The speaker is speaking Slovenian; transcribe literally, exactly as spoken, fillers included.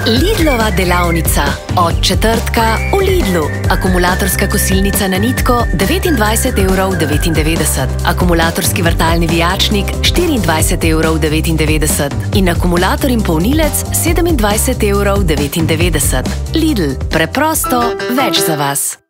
Lidlova delavnica. Od četrtka v Lidlu. Akumulatorska kosilnica na nitko devetindvajset evrov devetindevetdeset. Akumulatorski vrtalni vijačnik štiriindvajset evrov devetindevetdeset. In akumulator in polnilec sedemindvajset evrov devetindevetdeset. Lidl. Preprosto več za vas.